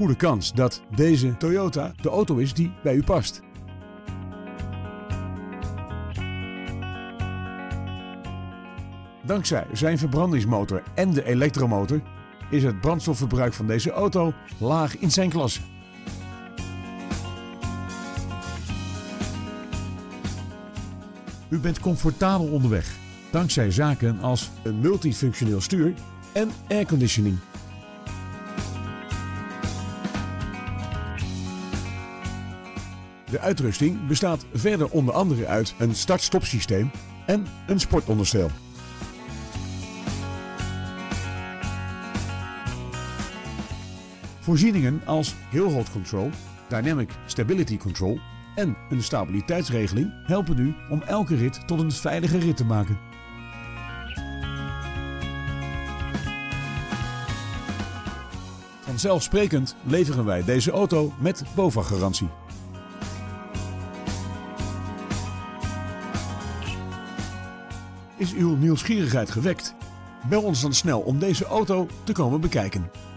goede kans dat deze Toyota de auto is die bij u past. Dankzij zijn verbrandingsmotor en de elektromotor is het brandstofverbruik van deze auto laag in zijn klasse. U bent comfortabel onderweg, dankzij zaken als een multifunctioneel stuur en airconditioning. De uitrusting bestaat verder onder andere uit een start-stop systeem en een sportonderstel. Voorzieningen als Hill Hold Control, Dynamic Stability Control en een stabiliteitsregeling helpen u om elke rit tot een veilige rit te maken. Vanzelfsprekend leveren wij deze auto met BOVAG-garantie. Is uw nieuwsgierigheid gewekt? Bel ons dan snel om deze auto te komen bekijken.